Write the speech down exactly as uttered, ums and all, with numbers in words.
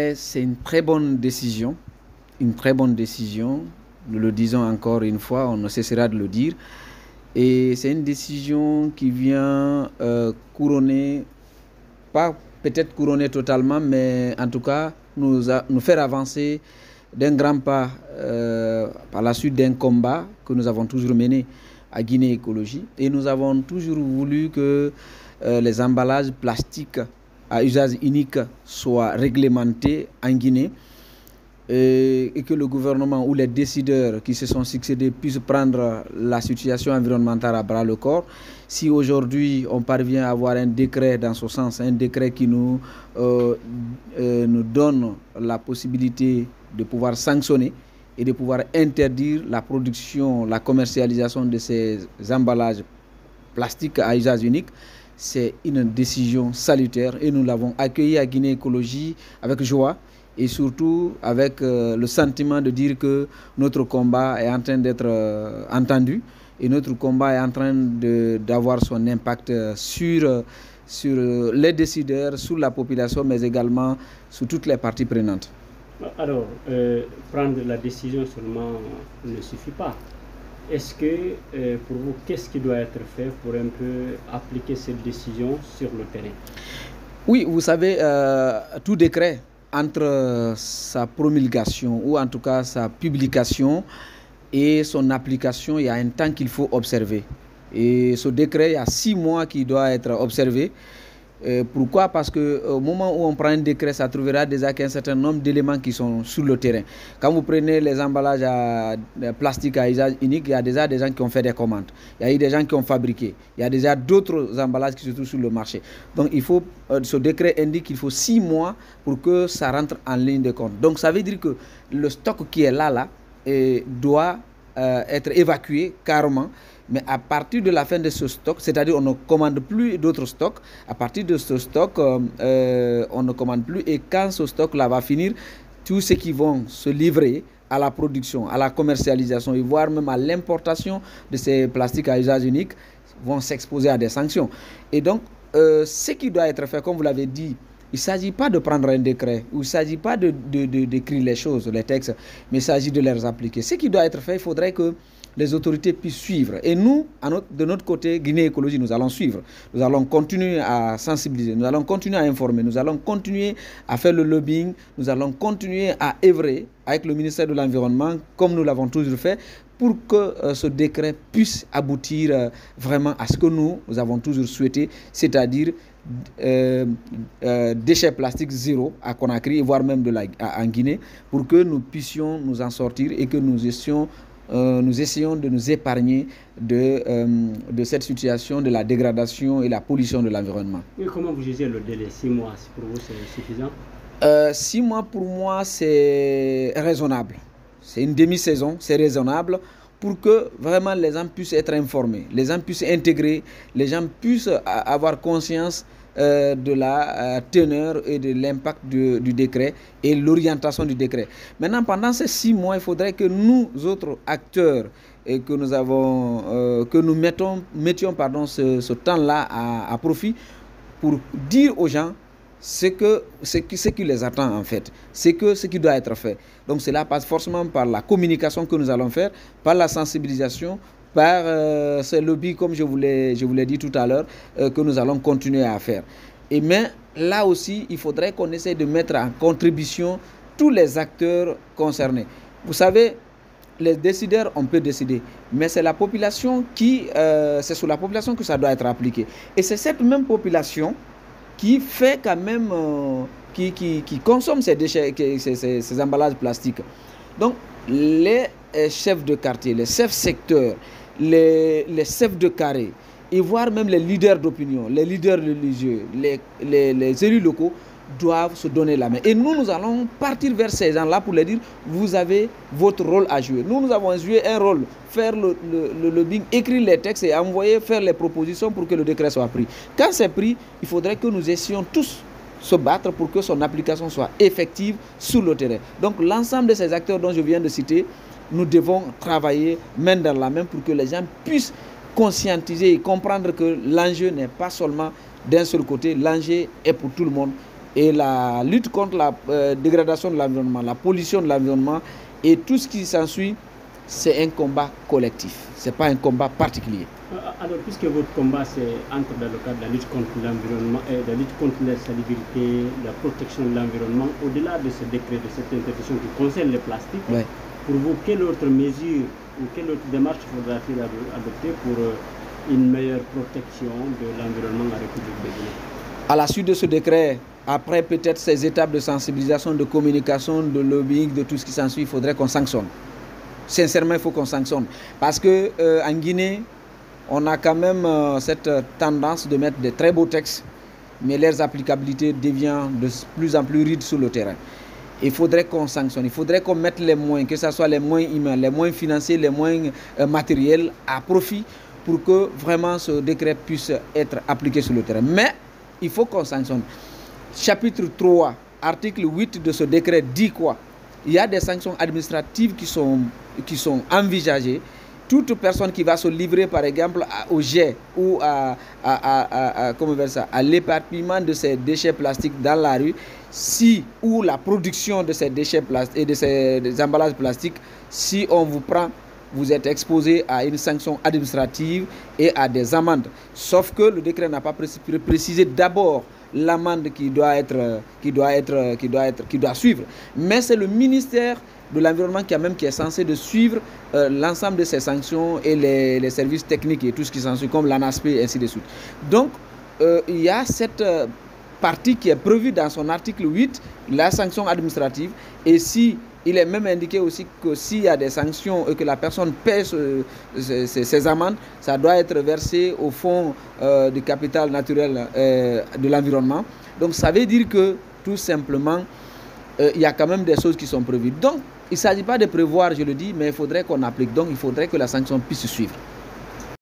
c'est une très bonne décision, une très bonne décision. Nous le disons encore une fois, on ne cessera de le dire. Et c'est une décision qui vient euh, couronner, pas peut-être couronner totalement, mais en tout cas nous, a, nous faire avancer d'un grand pas euh, par la suite d'un combat que nous avons toujours mené à Guinée Écologie. Et nous avons toujours voulu que euh, les emballages plastiques à usage unique soient réglementés en Guinée et, et que le gouvernement ou les décideurs qui se sont succédés puissent prendre la situation environnementale à bras le corps. Si aujourd'hui on parvient à avoir un décret dans ce sens, un décret qui nous, euh, euh, nous donne la possibilité de pouvoir sanctionner et de pouvoir interdire la production, la commercialisation de ces emballages plastiques à usage unique, c'est une décision salutaire et nous l'avons accueilli à Guinée Écologie avec joie et surtout avec euh, le sentiment de dire que notre combat est en train d'être euh, entendu et notre combat est en train d'avoir son impact sur, sur les décideurs, sur la population, mais également sur toutes les parties prenantes. Alors, euh, prendre la décision seulement ne suffit pas. Est-ce que, euh, pour vous, qu'est-ce qui doit être fait pour un peu appliquer cette décision sur le terrain? Oui, vous savez, euh, tout décret, entre sa promulgation ou en tout cas sa publication et son application, il y a un temps qu'il faut observer. Et ce décret, il y a six mois qui doit être observé. Euh, pourquoi? Parce qu'au moment où on prend un décret, ça trouvera déjà qu'un certain nombre d'éléments qui sont sur le terrain. Quand vous prenez les emballages à, à plastique à usage unique, il y a déjà des gens qui ont fait des commandes. Il y a eu des gens qui ont fabriqué. Il y a déjà d'autres emballages qui se trouvent sur le marché. Donc il faut, euh, ce décret indique qu'il faut six mois pour que ça rentre en ligne de compte. Donc ça veut dire que le stock qui est là, là, et doit euh, être évacué carrément. Mais à partir de la fin de ce stock, c'est-à-dire on ne commande plus d'autres stocks, à partir de ce stock, euh, on ne commande plus. Et quand ce stock-là va finir, tous ceux qui vont se livrer à la production, à la commercialisation, et voire même à l'importation de ces plastiques à usage unique, vont s'exposer à des sanctions. Et donc, euh, ce qui doit être fait, comme vous l'avez dit, il ne s'agit pas de prendre un décret, il ne s'agit pas de, de, de, d'écrire les choses, les textes, mais il s'agit de les appliquer. Ce qui doit être fait, il faudrait que les autorités puissent suivre. Et nous, à notre, de notre côté, Guinée Écologie, nous allons suivre. Nous allons continuer à sensibiliser, nous allons continuer à informer, nous allons continuer à faire le lobbying, nous allons continuer à œuvrer avec le ministère de l'Environnement, comme nous l'avons toujours fait, pour que euh, ce décret puisse aboutir euh, vraiment à ce que nous, nous avons toujours souhaité, c'est-à-dire euh, euh, déchets plastiques zéro à Conakry, voire même de la, à, en Guinée, pour que nous puissions nous en sortir et que nous essayons Euh, nous essayons de nous épargner de, euh, de cette situation de la dégradation et la pollution de l'environnement. Et comment vous jugez le délai? Six mois, pour vous, c'est suffisant? euh, Six mois, pour moi, c'est raisonnable. C'est une demi-saison, c'est raisonnable pour que vraiment les gens puissent être informés, les gens puissent intégrer, les gens puissent avoir conscience Euh, de la euh, teneur et de l'impact du, du décret et l'orientation du décret. Maintenant, pendant ces six mois, il faudrait que nous autres acteurs et que nous avons, euh, que nous mettons, mettions pardon, ce, ce temps-là à, à profit pour dire aux gens ce, que, ce, qui, ce qui les attend en fait, ce, que, ce qui doit être fait. Donc cela passe forcément par la communication que nous allons faire, par la sensibilisation, par euh, ce lobby, comme je vous l'ai dit tout à l'heure, euh, que nous allons continuer à faire. Et mais là aussi, il faudrait qu'on essaie de mettre en contribution tous les acteurs concernés. Vous savez, les décideurs, on peut décider, mais c'est la population qui, euh, c'est sur la population que ça doit être appliqué. Et c'est cette même population qui fait quand même, euh, qui, qui, qui consomme ces déchets, ces, ces, ces emballages plastiques. Donc, les chefs de quartier, les chefs secteurs, les, les chefs de carré, et voire même les leaders d'opinion, les leaders religieux, les, les, les élus locaux doivent se donner la main. Et nous, nous allons partir vers ces gens-là pour leur dire, vous avez votre rôle à jouer. Nous, nous avons joué un rôle, faire le, le, le lobbying, écrire les textes et envoyer, faire les propositions pour que le décret soit pris. Quand c'est pris, il faudrait que nous essayons tous se battre pour que son application soit effective sur le terrain. Donc l'ensemble de ces acteurs dont je viens de citer, nous devons travailler main dans la main pour que les gens puissent conscientiser et comprendre que l'enjeu n'est pas seulement d'un seul côté, l'enjeu est pour tout le monde. Et la lutte contre la euh, dégradation de l'environnement, la pollution de l'environnement et tout ce qui s'ensuit, c'est un combat collectif. Ce n'est pas un combat particulier. Alors, puisque votre combat c'est entre dans le cadre de la lutte contre l'environnement et la lutte contre la salubrité, la protection de l'environnement, au-delà de ce décret, de cette interdiction qui concerne les plastiques, ouais. Pour vous, quelle autre mesure ou quelle autre démarche faudra-t-il adopter pour une meilleure protection de l'environnement en République du Bénin? À la suite de ce décret, après peut-être ces étapes de sensibilisation, de communication, de lobbying, de tout ce qui s'ensuit, il faudrait qu'on sanctionne. Sincèrement, il faut qu'on sanctionne. Parce qu'en euh, Guinée, on a quand même euh, cette tendance de mettre de très beaux textes, mais leur applicabilité devient de plus en plus rude sur le terrain. Il faudrait qu'on sanctionne, il faudrait qu'on mette les moyens, que ce soit les moyens humains, les moyens financiers, les moyens euh, matériels à profit pour que vraiment ce décret puisse être appliqué sur le terrain. Mais il faut qu'on sanctionne. Chapitre trois, article huit de ce décret dit quoi? Il y a des sanctions administratives qui sont, qui sont envisagées. Toute personne qui va se livrer, par exemple, à, au jet ou à, à, à, à, comment dire ça, à l'éparpillement de ces déchets plastiques dans la rue, si, ou la production de ces déchets plastiques et de ces des emballages plastiques, si on vous prend, vous êtes exposé à une sanction administrative et à des amendes. Sauf que le décret n'a pas précisé d'abord l'amende qui doit être, qui doit être, qui doit être, qui doit suivre. Mais c'est le ministère de l'environnement qui, a même, qui est censé de suivre euh, l'ensemble de ces sanctions et les, les services techniques et tout ce qui s'ensuit, comme l'ANASP et ainsi de suite. Donc, euh, il y a cette euh, partie qui est prévue dans son article huit, la sanction administrative, et si il est même indiqué aussi que s'il y a des sanctions et que la personne paie ce, ce, ces, ces amendes, ça doit être versé au fonds euh, du capital naturel euh, de l'environnement. Donc ça veut dire que tout simplement, euh, il y a quand même des choses qui sont prévues. Donc il ne s'agit pas de prévoir, je le dis, mais il faudrait qu'on applique. Donc il faudrait que la sanction puisse suivre.